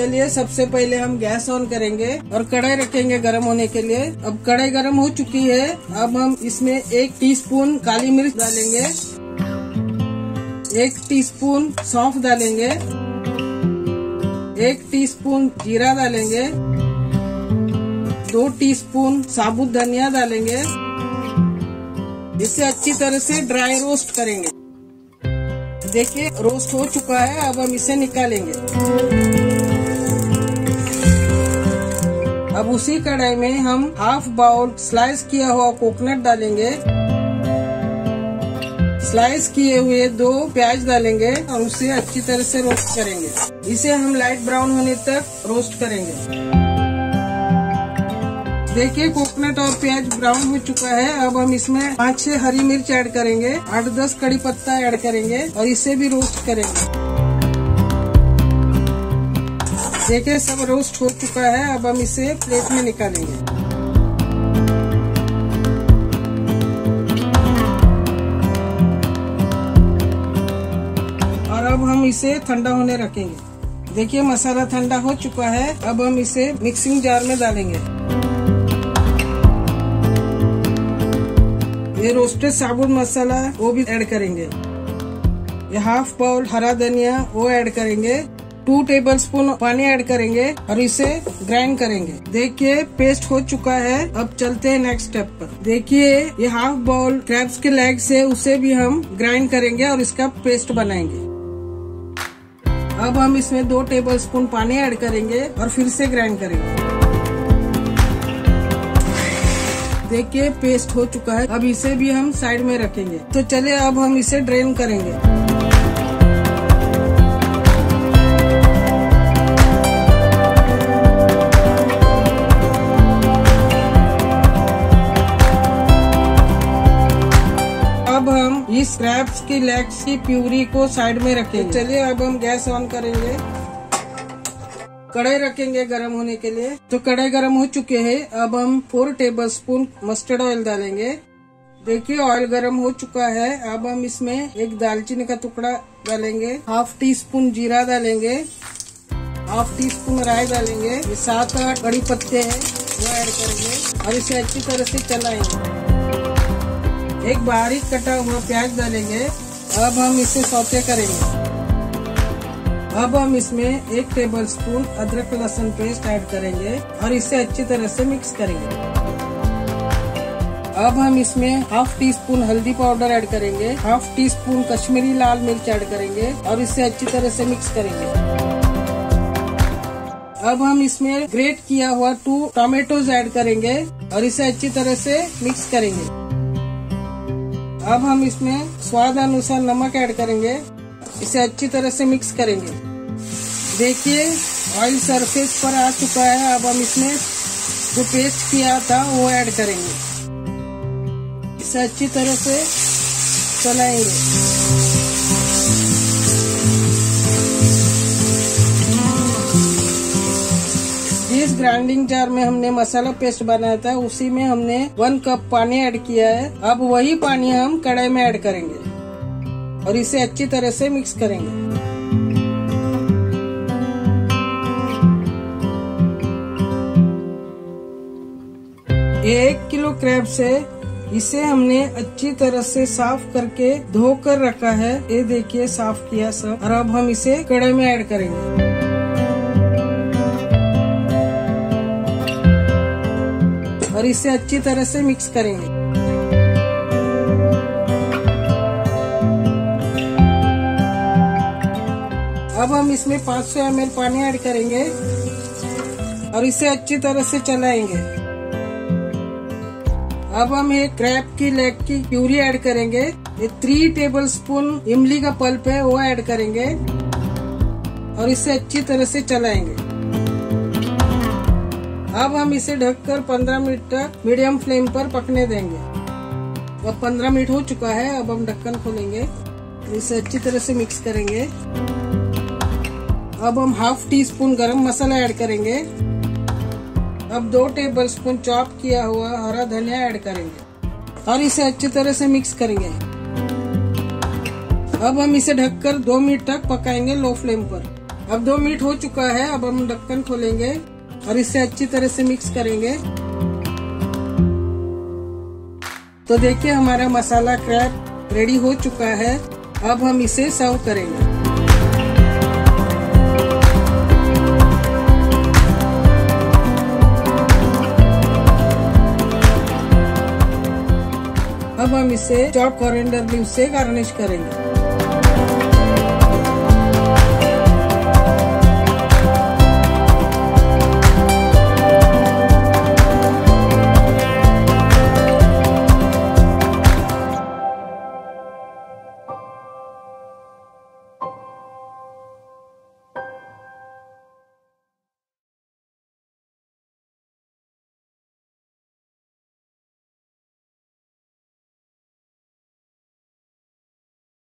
चलिए सबसे पहले हम गैस ऑन करेंगे और कढ़ाई रखेंगे गरम होने के लिए। अब कढ़ाई गरम हो चुकी है। अब हम इसमें 1 टीस्पून काली मिर्च डालेंगे, 1 टीस्पून सौंफ डालेंगे, 1 टीस्पून जीरा डालेंगे, 2 टीस्पून साबुत धनिया डालेंगे। इसे अच्छी तरह से ड्राई रोस्ट करेंगे। देखिए रोस्ट हो चुका है। अब हम इसे निकालेंगे। अब उसी कढ़ाई में हम हाफ बाउल स्लाइस किया हुआ कोकोनट डालेंगे, स्लाइस किए हुए 2 प्याज डालेंगे और उसे अच्छी तरह से रोस्ट करेंगे। इसे हम लाइट ब्राउन होने तक रोस्ट करेंगे। देखिए कोकोनट और प्याज ब्राउन हो चुका है। अब हम इसमें 5-6 हरी मिर्च ऐड करेंगे, 8-10 कड़ी पत्ता ऐड करेंगे और इसे भी रोस्ट करेंगे। देखिए सब रोस्ट हो चुका है। अब हम इसे प्लेट में निकालेंगे। और अब हम इसे ठंडा होने रखेंगे। देखिए मसाला ठंडा हो चुका है। अब हम इसे मिक्सिंग जार में डालेंगे। ये रोस्टेड साबुत मसाला वो भी ऐड करेंगे। ये हाफ बाउल हरा धनिया वो ऐड करेंगे, 2 टेबलस्पून पानी ऐड करेंगे और इसे ग्राइंड करेंगे। देखिए पेस्ट हो चुका है। अब चलते हैं नेक्स्ट स्टेप पर। देखिए ये हाफ बाउल क्रैब्स के लेग्स है, उसे भी हम ग्राइंड करेंगे और इसका पेस्ट बनाएंगे। अब हम इसमें 2 टेबलस्पून पानी ऐड करेंगे और फिर से ग्राइंड करेंगे। देखिए पेस्ट हो चुका है। अब इसे भी हम साइड में रखेंगे। तो चलिए अब हम इसे ड्रेन करेंगे। अब हम इस क्रैब्स की लेग्स की प्यूरी को साइड में रखेंगे। चलिए अब हम गैस ऑन करेंगे, कढ़ाई रखेंगे गरम होने के लिए। तो कढ़ाई गरम हो चुके हैं। अब हम 4 टेबलस्पून मस्टर्ड ऑयल डालेंगे। देखिए ऑयल गरम हो चुका है। अब हम इसमें 1 दालचीनी का टुकड़ा डालेंगे, हाफ टीस्पून जीरा डालेंगे, हाफ टीस्पून राई डालेंगे, 7-8 कड़ी पत्ते हैं वो ऐड करेंगे और इसे अच्छी तरह से चलाएंगे। 1 बारीक कटा हुआ प्याज डालेंगे। अब हम इसे सौते करेंगे। अब हम इसमें 1 टेबलस्पून अदरक लहसुन पेस्ट ऐड करेंगे और इसे अच्छी तरह से मिक्स करेंगे। अब हम इसमें हाफ टीस्पून हल्दी पाउडर ऐड करेंगे, हाफ टीस्पून कश्मीरी लाल मिर्च ऐड करेंगे और इसे अच्छी तरह से मिक्स करेंगे। अब हम इसमें ग्रेट किया हुआ 2 टोमेटोज ऐड करेंगे और इसे अच्छी तरह से मिक्स करेंगे। अब हम इसमें स्वाद अनुसार नमक ऐड करेंगे, इसे अच्छी तरह से मिक्स करेंगे। देखिए ऑयल सरफेस पर आ चुका है। अब हम इसमें जो पेस्ट किया था वो ऐड करेंगे, इसे अच्छी तरह से चलाएंगे। जिस ग्राइंडिंग जार में हमने मसाला पेस्ट बनाया था उसी में हमने 1 कप पानी ऐड किया है। अब वही पानी हम कढ़ाई में ऐड करेंगे और इसे अच्छी तरह से मिक्स करेंगे। 1 किलो क्रैब्स है, इसे हमने अच्छी तरह से साफ करके धोकर रखा है। ये देखिए साफ किया सब। और अब हम इसे कढ़ाई में ऐड करेंगे और इसे अच्छी तरह से मिक्स करेंगे। अब हम इसमें 500 ml पानी ऐड करेंगे और इसे अच्छी तरह से चलाएंगे। अब हम एक क्रैब की लेग की प्यूरी ऐड करेंगे। ये 3 टेबलस्पून इमली का पल्प है वो ऐड करेंगे और इसे अच्छी तरह से चलाएंगे। अब हम इसे ढककर 15 मिनट तक मीडियम फ्लेम पर पकने देंगे। अब 15 मिनट हो चुका है। अब हम ढक्कन खोलेंगे, इसे अच्छी तरह से मिक्स करेंगे। अब हम हाफ टी-स्पून गरम मसाला ऐड करेंगे। अब 2 टेबलस्पून चॉप किया हुआ हरा धनिया ऐड करेंगे और इसे अच्छी तरह से मिक्स करेंगे। अब हम इसे ढककर 2 मिनट तक पकाएंगे लो फ्लेम पर। अब 2 मिनट हो चुका है। अब हम ढक्कन खोलेंगे और इसे अच्छी तरह से मिक्स करेंगे। तो देखिए हमारा मसाला क्रैब रेडी हो चुका है। अब हम इसे सर्व करेंगे। अब हम इसे चॉप कोरिएंडर लीव्स से गार्निश करेंगे।